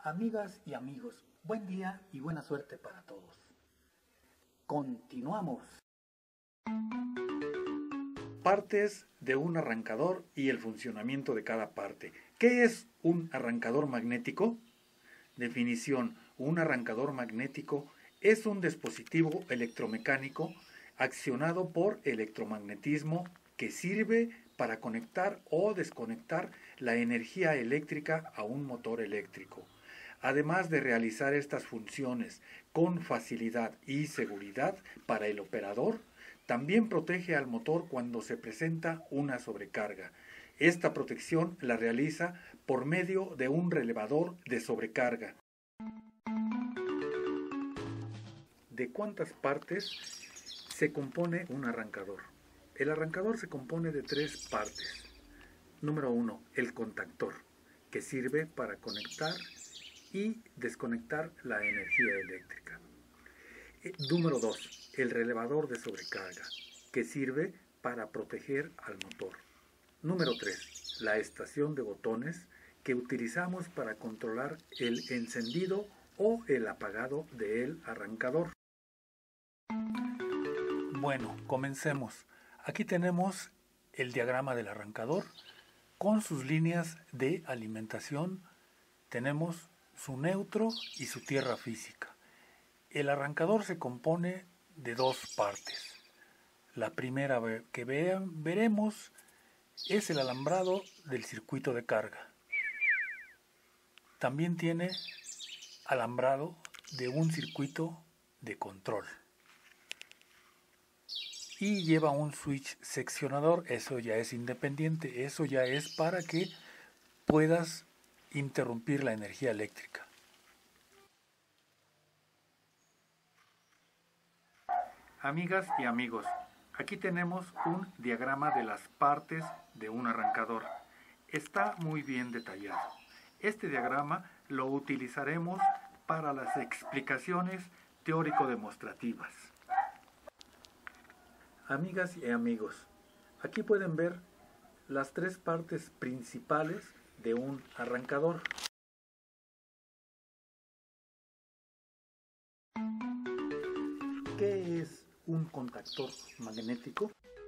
Amigas y amigos, buen día y buena suerte para todos. Continuamos. Partes de un arrancador y el funcionamiento de cada parte. ¿Qué es un arrancador magnético? Definición: un arrancador magnético es un dispositivo electromecánico accionado por electromagnetismo que sirve para conectar o desconectar la energía eléctrica a un motor eléctrico. Además de realizar estas funciones con facilidad y seguridad para el operador, también protege al motor cuando se presenta una sobrecarga. Esta protección la realiza por medio de un relevador de sobrecarga. ¿De cuántas partes se compone un arrancador? El arrancador se compone de 3 partes. Número 1, el contactor, que sirve para conectar y desconectar la energía eléctrica. Número 2, el relevador de sobrecarga, que sirve para proteger al motor. Número 3, la estación de botones que utilizamos para controlar el encendido o el apagado del arrancador. Bueno, comencemos. Aquí tenemos el diagrama del arrancador con sus líneas de alimentación. Tenemos su neutro y su tierra física. El arrancador se compone de 2 partes. La primera que veremos es el alambrado del circuito de carga. También tiene alambrado de un circuito de control. Y lleva un switch seccionador, eso ya es independiente, eso ya es para que puedas interrumpir la energía eléctrica. Amigas y amigos, aquí tenemos un diagrama de las partes de un arrancador. Está muy bien detallado. Este diagrama lo utilizaremos para las explicaciones teórico-demostrativas. Amigas y amigos, aquí pueden ver las 3 partes principales de un arrancador. ¿Qué es un contactor magnético?